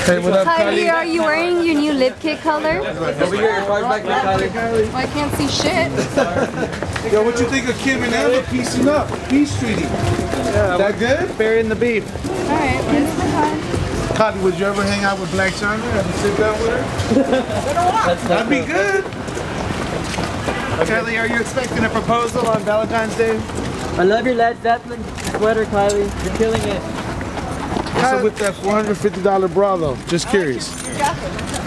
Hey, what up, Kylie, Kylie? are you wearing your new lip kit color? Over here, your car's back there, Kylie. Well, I can't see shit. Yo, what you think of Kim and Amber piecing up? Peace treaty. Yeah, That good? burying the beef. Alright, when's the time? Kylie, would you ever hang out with Black China? Ever sit down with her? That'd be good. Kylie, are you expecting a proposal on Valentine's Day? I love your Led Zeppelin sweater, Kylie. You're killing it. What's up with that $450 bra though? Just curious.